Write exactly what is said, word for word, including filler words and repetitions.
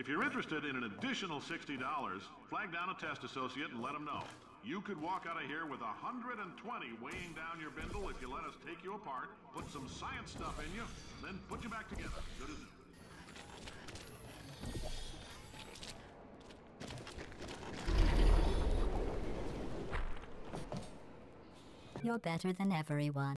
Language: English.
If you're interested in an additional sixty dollars, flag down a test associate and let them know. You could walk out of here with one hundred twenty weighing down your bindle if you let us take you apart, put some science stuff in you, then put you back together. Good as new. You're better than everyone.